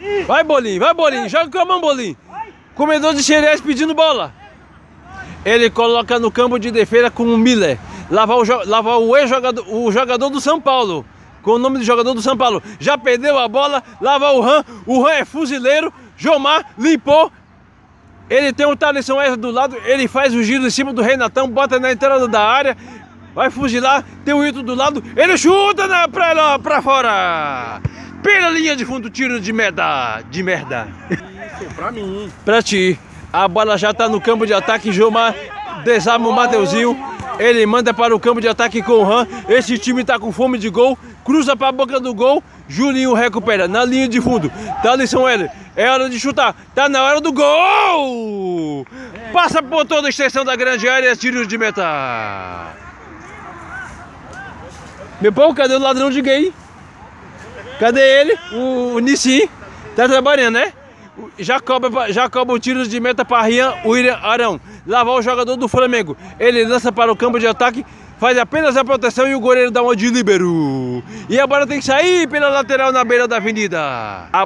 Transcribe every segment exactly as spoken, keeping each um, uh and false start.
Vai, Bolinho, vai, Bolinho, joga com a mão, Bolinho. Comedor de cereais pedindo bola. Ele coloca no campo de defesa com o Miller. Lá vai o, lá vai o ex-jogador, o jogador do São Paulo. Com o nome do jogador do São Paulo. Já perdeu a bola, lá vai o Ram. O Ram é fuzileiro. Jomar limpou. Ele tem um Thalisson Wesley do lado. Ele faz o giro em cima do Renatão. Bota na entrada da área. Vai fuzilar. Tem o Hilton do lado. Ele chuta na, pra, pra fora. Pela linha de fundo, tiro de merda. De merda. Isso, pra mim. Pra ti. A bola já tá no campo de ataque. Jomar desarma o Mateuzinho. Ele manda para o campo de ataque com o Ram. Esse time tá com fome de gol. Cruza para a boca do gol. Julinho recupera na linha de fundo. Thalisson Wesley. É hora de chutar. Tá na hora do gol. Passa por toda a extensão da grande área. Tiro de meta. Meu pau, cadê o ladrão de gay? Cadê ele? O, o Nissim. Tá trabalhando, né? Já cobra, já cobra o tiro de meta para Rian William Arão. Lá vai o jogador do Flamengo. Ele lança para o campo de ataque. Faz apenas a proteção e o goleiro dá uma de líbero. E a bola tem que sair pela lateral na beira da avenida. A,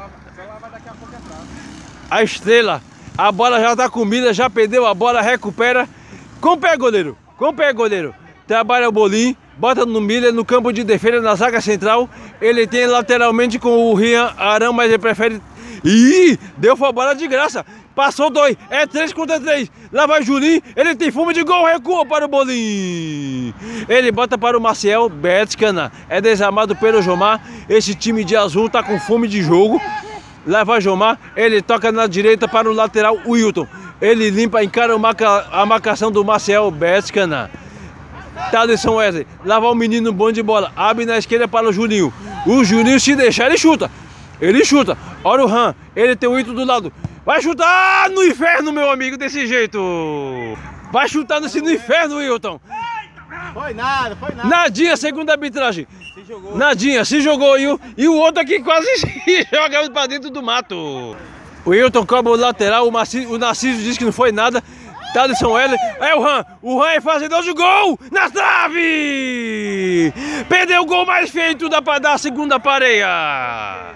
a estrela. A bola já está comida, já perdeu a bola, recupera. Com o pé, goleiro. Com o pé, goleiro. Trabalha o Bolinho. Bota no Miller, no campo de defesa, na zaga central. Ele tem lateralmente com o Rian Arão, mas ele prefere... Ih, deu a bola de graça. Passou dois, é três contra três. Lá vai Julinho, ele tem fome de gol, recua para o Bolinho. Ele bota para o Maciel Betcana. É desarmado pelo Jomar. Esse time de azul tá com fome de jogo. Lá vai Jomar, ele toca na direita para o lateral, o Hilton. Ele limpa, encara a marcação do Maciel Betcana. Thalisson Wesley, lá vai o menino bom de bola. Abre na esquerda para o Julinho. O Julinho, se deixar, ele chuta. Ele chuta. Olha o Ram, ele tem o Hilton do lado. Vai chutar no inferno, meu amigo, desse jeito. Vai chutar nesse no inferno, Hilton. Foi nada, foi nada. Nadinha, segunda arbitragem. Se jogou. Nadinha, se jogou. E o, e o outro aqui quase se jogando para dentro do mato. O Hilton cobra o lateral. O, Maci, o Narciso diz que não foi nada. Thalisson Wesley. É o Ram. O Ram é fazedor de gol. Na trave. Perdeu o gol mais feito da, da segunda pareia.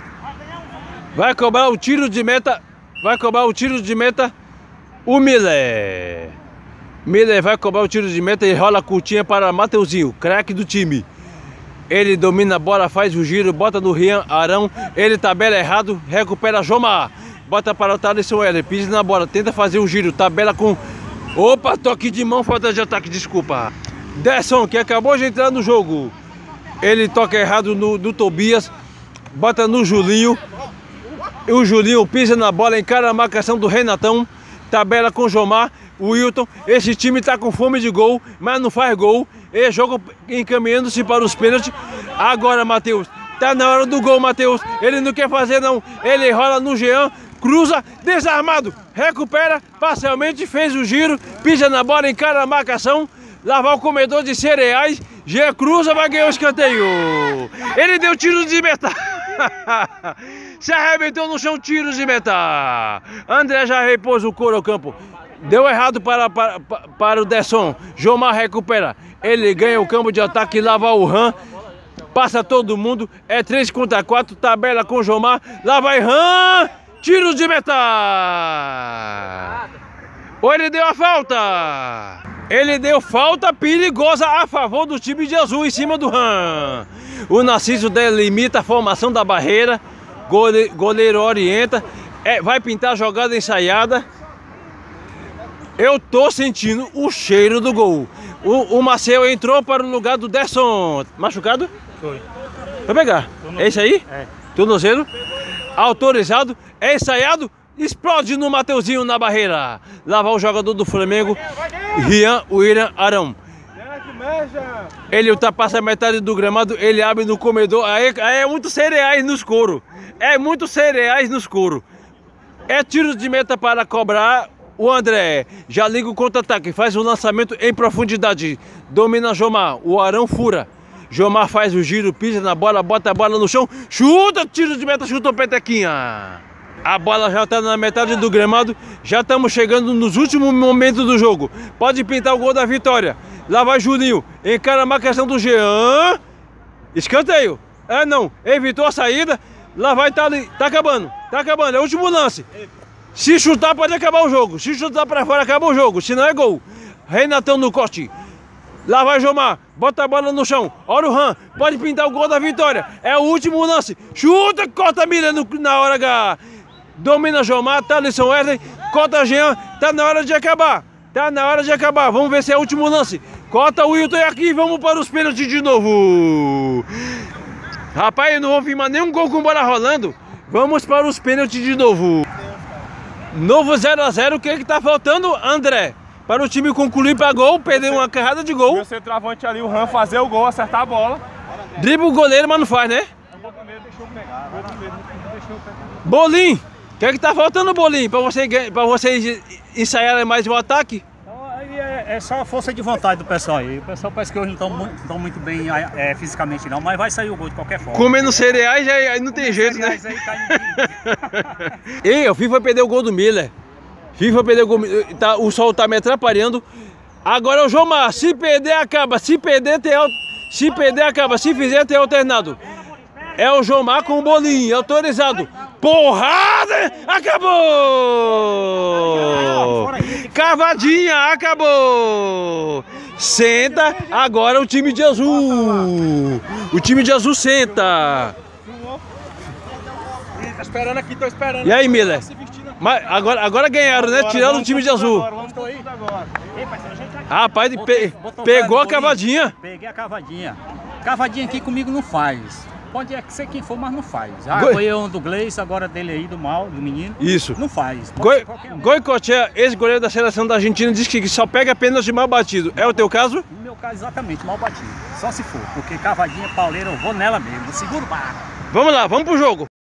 Vai cobrar o tiro de meta. Vai cobrar o tiro de meta o Miller. Miller vai cobrar o tiro de meta e rola a curtinha para Mateuzinho, craque do time. Ele domina a bola, faz o giro, bota no Rian Arão. Ele tabela errado, recupera Jomar. Bota para o Thalisson Wesley, pisa na bola, tenta fazer o giro, tabela com... Opa, toque de mão, falta de ataque, desculpa. Desson, que acabou de entrar no jogo. Ele toca errado no, no Tobias, bota no Julinho. E o Julinho pisa na bola, encara a marcação do Renatão. Tabela com o Jomar, o Hilton. Esse time tá com fome de gol, mas não faz gol. E jogo encaminhando-se para os pênaltis. Agora, Matheus, tá na hora do gol, Matheus. Ele não quer fazer, não. Ele rola no Jean, cruza, desarmado. Recupera, parcialmente, fez o giro. Pisa na bola, encara a marcação. Lá vai o comedor de cereais. Jean cruza, vai ganhar o escanteio. Ele deu tiro de meta. Se arrebentou no chão, tiros de meta. André já repôs o couro ao campo. Deu errado para, para, para o Desson. Jomar recupera. Ele ganha o campo de ataque, lá vai o Ram. Passa todo mundo. É três contra quatro. Tabela com Jomar. Lá vai Ram. Tiros de meta. Ou ele deu a falta. Ele deu falta perigosa a favor do time de azul em cima do Ram. O Narciso delimita a formação da barreira. Gole, goleiro orienta. É, vai pintar a jogada ensaiada. Eu tô sentindo o cheiro do gol. O, o Marcel entrou para o lugar do Desson. Machucado? Foi. Vai pegar. É isso aí? É. Tornozelo. Autorizado. É ensaiado. Explode no Mateuzinho na barreira. Lá vai o jogador do Flamengo, Rian William Arão. Ele ultrapassa a metade do gramado, ele abre no comedor. Aí, aí é muito cereais nos couro. É muito cereais nos couro. É tiro de meta para cobrar. O André já liga o contra-ataque, faz o lançamento em profundidade. Domina Jomar, o Arão fura. Jomar faz o giro, pisa na bola, bota a bola no chão. Chuta, tiro de meta, chuta o petequinha. A bola já está na metade do gramado. Já estamos chegando nos últimos momentos do jogo. Pode pintar o gol da vitória. Lá vai Julinho. Encara a marcação do Jean. Escanteio. Ah, não. Evitou a saída. Lá vai, tá ali. Tá acabando. Tá acabando. É o último lance. Se chutar, pode acabar o jogo. Se chutar pra fora, acaba o jogo. Se não é gol. Renatão no corte. Lá vai Jomar. Bota a bola no chão. Olha o Ram. Pode pintar o gol da vitória. É o último lance. Chuta, corta a mira no, na hora H. Domina Jomar. Thalisson Wesley. Corta Jean. Tá na hora de acabar. Tá na hora de acabar. Vamos ver se é o último lance. Corta o Wilton aqui. Vamos para os pênaltis de novo. Rapaz, eu não vou filmar nenhum gol com bola rolando. Vamos para os pênaltis de novo. Novo zero a zero. O que é que tá faltando, André? Para o time concluir para gol, perder uma carrada de gol. O centroavante ali, o Ram, fazer o gol, acertar a bola. Dribla o goleiro, mas não faz, né? Bolinho, o que é que tá faltando, Bolinho? Para você, para vocês ensaiarem mais o ataque? É, é só a força de vontade do pessoal aí. O pessoal parece que hoje não estão muito, muito bem é, fisicamente não, mas vai sair o gol de qualquer forma. Comendo cereais aí não tem jeito, né? Aí cai no... Ei, o FIFA perdeu o gol do Miller. FIFA perdeu o gol, tá, o sol tá me atrapalhando. Agora é o Jomar. Se perder, acaba. Se perder, tem Se perder, acaba. Se fizer, tem alternado. É o Jomar com o Bolinho. Autorizado. Porrada! Acabou! Cavadinha, acabou! Senta, agora o time de azul. O time de azul senta. Tá esperando aqui, tô esperando. E aí, Miller? Mas agora, agora ganharam, né? Tiraram o time de azul. Rapaz, pe pegou a cavadinha. Peguei a cavadinha. Cavadinha aqui comigo não faz. Pode ser quem for, mas não faz. Ah, Goi... foi eu do Gleice, agora dele aí, do mal, do menino. Isso. Não faz. Goi... Goicoechea, ex-goleiro da seleção da Argentina, diz que só pega apenas de mal batido. É o teu caso? No meu caso, exatamente, mal batido. Só se for, porque cavadinha, pauleira, eu vou nela mesmo. Eu seguro o barco. Vamos lá, vamos pro jogo.